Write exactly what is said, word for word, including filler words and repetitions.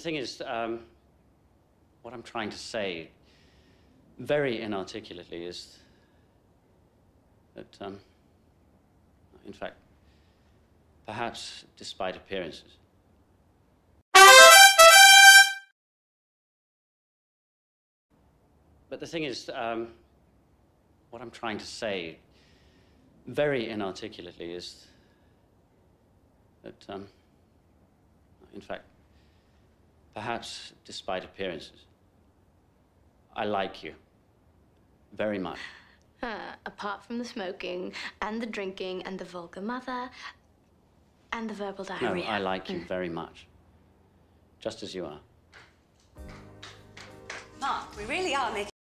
thing is, um, what I'm trying to say, very inarticulately, is that, um, in fact, perhaps despite appearances, but the thing is, um, what I'm trying to say, very inarticulately, is that, um, in fact, perhaps despite appearances, I like you very much. Uh, apart from the smoking and the drinking and the vulgar mother and the verbal diarrhea. No, I like you very much, just as you are. Mark, we really are making